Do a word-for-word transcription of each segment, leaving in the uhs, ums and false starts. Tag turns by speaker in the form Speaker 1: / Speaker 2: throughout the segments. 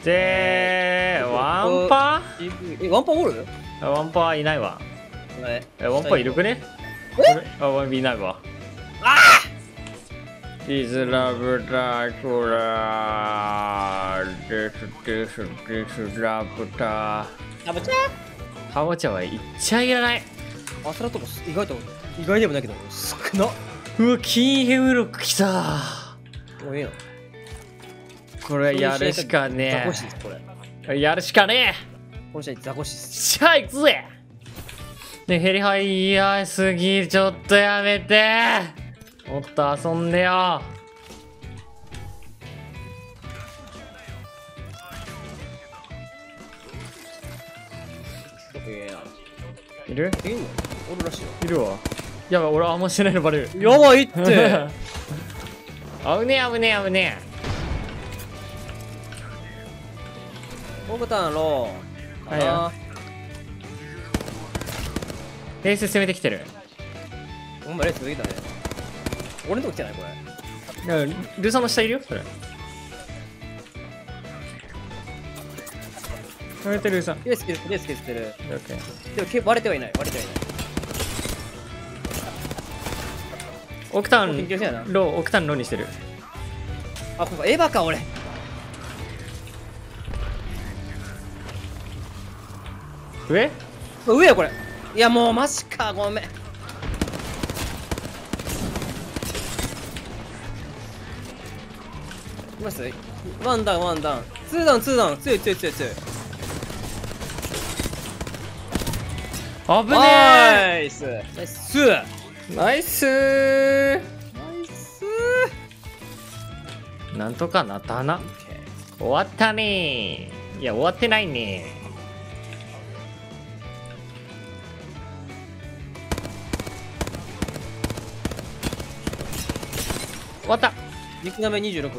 Speaker 1: でワンパ
Speaker 2: え、ワンパおる？
Speaker 1: ーワンパーいないわ。
Speaker 2: え、
Speaker 1: えワンパーいるくね？
Speaker 2: え
Speaker 1: あ、ワンビーいないわ。
Speaker 2: あ
Speaker 1: イズラブラクラですですですラブタ
Speaker 2: あ、食べちゃ
Speaker 1: ハモちゃんはいっちゃいらない。
Speaker 2: う。アスラとか意外と意外でもないけど少な。
Speaker 1: うわ、キンヘムロックきた。
Speaker 2: もういいの。
Speaker 1: これやるしかね
Speaker 2: ザコシですこれ。
Speaker 1: え。やるしかね
Speaker 2: この試合ザコシで
Speaker 1: え。
Speaker 2: す。
Speaker 1: しゃあ、いくぜ。ね、ヘリハイやすぎ、ちょっとやめて。もっと遊んでよ。いる
Speaker 2: いいの？おるらしいよ。
Speaker 1: いるわ。やばい、俺あんましてないのバレる。
Speaker 2: やばいって。
Speaker 1: 危ねえ危ねえ危ね
Speaker 2: ボクタンロー。
Speaker 1: はいよ
Speaker 2: あ
Speaker 1: え。レース攻めてきてる。
Speaker 2: ー、ほんまレースできたね。俺のとこ来てないこれ。
Speaker 1: ルーさんの下いるよ、それ。やめてルーさん。
Speaker 2: レース削ってるレース削ってる。
Speaker 1: オッケー。
Speaker 2: でもけ割れてはいない割れてはいない。
Speaker 1: オクタン
Speaker 2: 緊張してないな。
Speaker 1: ロー、オクタンローにしてる。
Speaker 2: あ、ここエヴァか俺。
Speaker 1: 上
Speaker 2: 上やこれ。いやもうマジか、ごめん。いますワンダウンワンダウンツーダウンツーダウン強い強い強い強い。
Speaker 1: 危ね
Speaker 2: ナイスナイス
Speaker 1: え。ナイスー。
Speaker 2: ナイス
Speaker 1: なんとかなったな。終わったねー。いや、終わってないねー。終わった。
Speaker 2: 肉鍋にじゅうろく。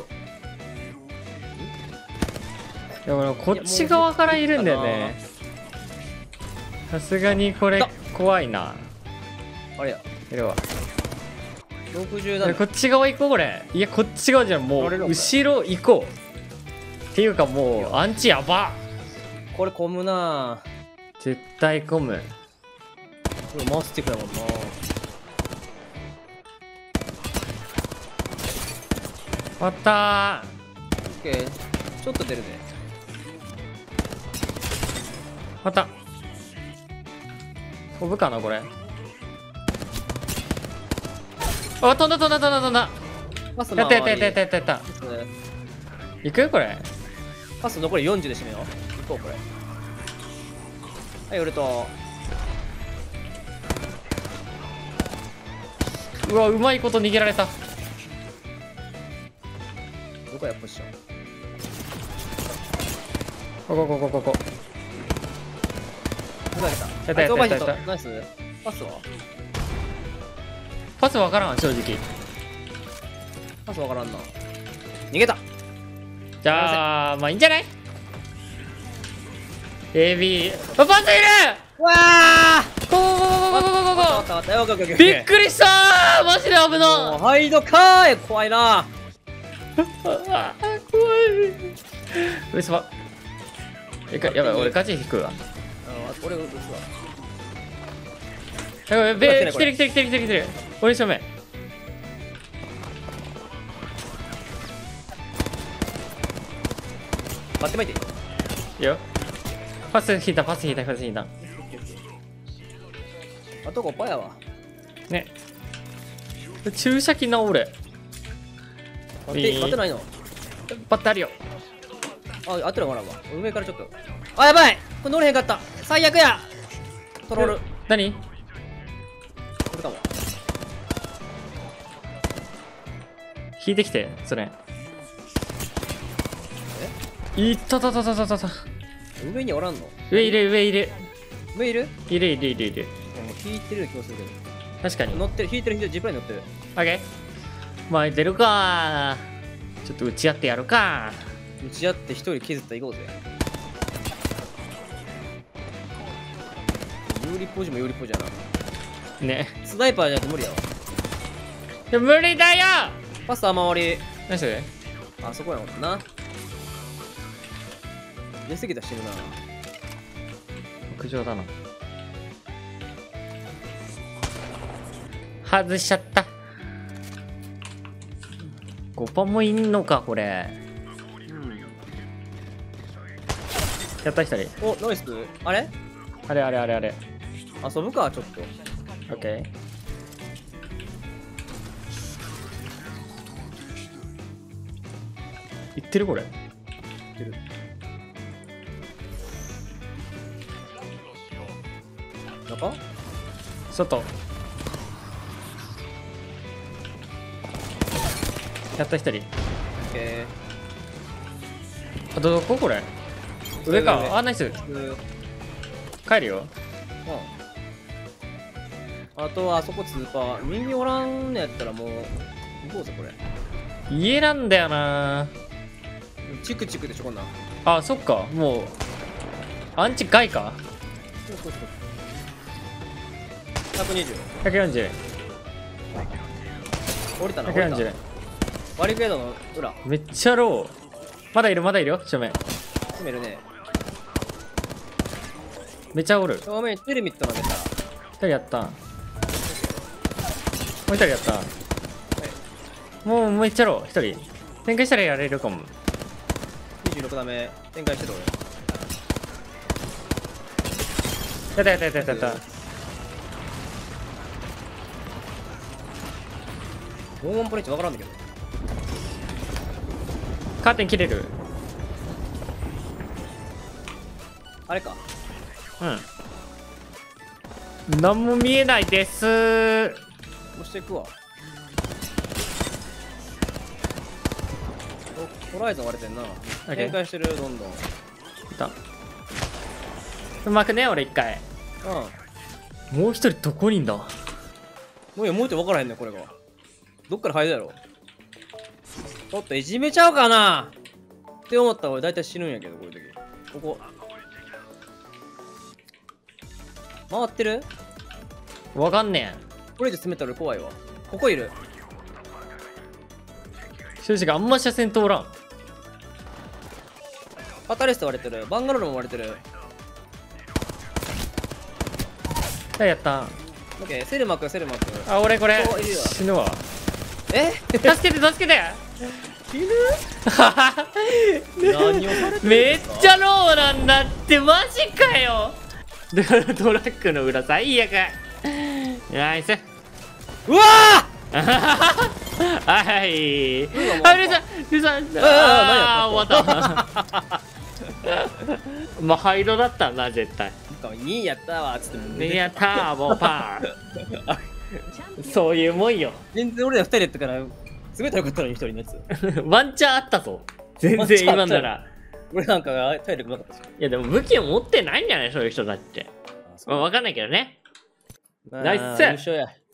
Speaker 1: でもこっち側からいるんだよね。さすがにこれ怖いな。
Speaker 2: あれや
Speaker 1: いるわ。
Speaker 2: ろくじゅうなな。
Speaker 1: こっち側行こうこれ。いや、こっち側じゃん。もう
Speaker 2: 乗れるのか
Speaker 1: 後ろ行こう。っていうかもうアンチやば。
Speaker 2: これ混むな。
Speaker 1: 絶対混む。
Speaker 2: これマスティックだもんな。
Speaker 1: 終わった
Speaker 2: オッケー。ちょっと出るね。
Speaker 1: ー。また飛ぶかなこれ。あ、飛んだ飛んだ飛んだ飛んだ。
Speaker 2: パス
Speaker 1: やったやったやったやったやったやった。
Speaker 2: ですね。
Speaker 1: 行くこれ。
Speaker 2: パス残りよんじゅうで締めよう。行こうこれ。はい、俺と。
Speaker 1: うわ、うまいこと逃げられた。
Speaker 2: どこやポジション。
Speaker 1: ここここここ。
Speaker 2: ふざけた。
Speaker 1: やったやったやったやった
Speaker 2: あいつオーバーヒットナイス。パスは
Speaker 1: パスわからん正直。
Speaker 2: パスわからんな。逃げた。
Speaker 1: じゃあまあいいんじゃない？ エービー あ、パスいる。
Speaker 2: わあ。
Speaker 1: こここここここここ
Speaker 2: わったわった。オッケーオッケーオッケー。
Speaker 1: びっくりしたー。マジで危
Speaker 2: もう
Speaker 1: な。
Speaker 2: ハイドかーい。怖いな。
Speaker 1: あ怖い。ウエスパ。えかやばい、俺ガチ引くわ。
Speaker 2: あの俺打つわ。
Speaker 1: やばい、べ来てる来てる来てる来てる来てる。俺正面。
Speaker 2: 待ってまいていい。
Speaker 1: いいよ。パス引いたパス引いたパス引いた。
Speaker 2: あとごパーやわ。
Speaker 1: ね。注射器な俺。
Speaker 2: 待って待ってないの。
Speaker 1: バッてあるよ。
Speaker 2: あ、あとでもらうわ。上からちょっと。あ、やばい。これ乗れへんかった。最悪や。トロール。
Speaker 1: 何？
Speaker 2: これかも。
Speaker 1: 引いてきてそれ。いったたたたたたた。
Speaker 2: 上におらんの？
Speaker 1: 上いる上いる
Speaker 2: 上いる？
Speaker 1: いるいるいるいる。
Speaker 2: もう引いてる気もするけど。
Speaker 1: 確かに。
Speaker 2: 乗ってる、引いてる、引いてる、ジップライン乗ってる。
Speaker 1: オッケー。まあ出るかー。ちょっと打ち合ってやるか
Speaker 2: 打ち合って一人削ったら行こうぜ。有利ポジも有利ポジやな。
Speaker 1: ね。
Speaker 2: スナイパーじゃなくて無理やわ。
Speaker 1: いや無理だよ。
Speaker 2: パス雨漏り。
Speaker 1: 何それ？
Speaker 2: あそこやもんな。 出過ぎたら死ぬな。
Speaker 1: 屋上だな。外しちゃった。ごパンもいんのかこれ。やった一人。
Speaker 2: お、ナイス。あれ
Speaker 1: あれあれあれあれ。
Speaker 2: 遊ぶか、ちょっと。
Speaker 1: オッケー。いってるこれ。
Speaker 2: いってる。中
Speaker 1: 外。やった一人。
Speaker 2: オッケ
Speaker 1: あとどここれ。上
Speaker 2: 上上
Speaker 1: か。あ、ナイス。
Speaker 2: ー。うん
Speaker 1: 帰るよ。
Speaker 2: あとはあそこスーパー。右おらんのやったらもう、行こうぜ、これ。
Speaker 1: 家なんだよな。
Speaker 2: チクチクでしょ、こんなん。
Speaker 1: あ、そっか。もうアンチ外か。
Speaker 2: そうそうそう。ひゃくにじゅう。
Speaker 1: ひゃくよんじゅう。
Speaker 2: 降りたな、降りた
Speaker 1: ひゃくよんじゅう。
Speaker 2: バリケードの裏。
Speaker 1: めっちゃロー。まだいるまだいるよ正面。
Speaker 2: 詰めるね。
Speaker 1: めっちゃおる。
Speaker 2: 正面、テレミット投げたら。
Speaker 1: 一人やったん。もう一人やったん。もうめっちゃロー。一人展開したらやれるかも。
Speaker 2: にじゅうろくダメ。展開してる
Speaker 1: やったやったやったやったやった。
Speaker 2: 俺。モンモンポリッチ分からんだけど。
Speaker 1: カーテン切れる。
Speaker 2: あれか。
Speaker 1: うん。何も見えないですー。
Speaker 2: 押していくわ。ホライゾン割れてんな。
Speaker 1: ケー
Speaker 2: 展開してる、どんどん。
Speaker 1: いた。うまくね俺一回。
Speaker 2: うん。
Speaker 1: もう一人どこにいんだ。
Speaker 2: もういや、もう一回分からへんねん、これが。どっから入るやろ。ちょっといじめちゃうかなって思ったら俺大体死ぬんやけど、こういう時。ここ。回ってる
Speaker 1: わかんね
Speaker 2: これで詰めたら俺怖いわ。ここいる。
Speaker 1: え。正直あんま車線通らん。
Speaker 2: カタリスト割れてる。バンガロールも割れてる。
Speaker 1: 誰やったん。
Speaker 2: オッケー、セルマク、セルマク。
Speaker 1: あ、俺これ
Speaker 2: おいるわ
Speaker 1: 死ぬわ。
Speaker 2: え
Speaker 1: 助けて助けて。
Speaker 2: 死ぬ何をされてるん
Speaker 1: めっ
Speaker 2: ですか
Speaker 1: ちゃローなんだってマジかよ。トラックの裏最悪。ナイス。
Speaker 2: うわ
Speaker 1: はい。
Speaker 2: うわ
Speaker 1: あれさルさん。ああ終わった。まあ灰色だったな絶対。
Speaker 2: ーにやったわっつっても
Speaker 1: いやターボパー。そういうもんよ。
Speaker 2: 全然俺らふたりやったからすごい高かったのにひとりのやつ。
Speaker 1: ワンチャンあったぞ。全然今なら。
Speaker 2: 俺なんかが体力なかったし。
Speaker 1: いやでも武器を持ってないんじゃないそういう人だって。まあ、わかんないけどね。ナイス。
Speaker 2: 優勝や。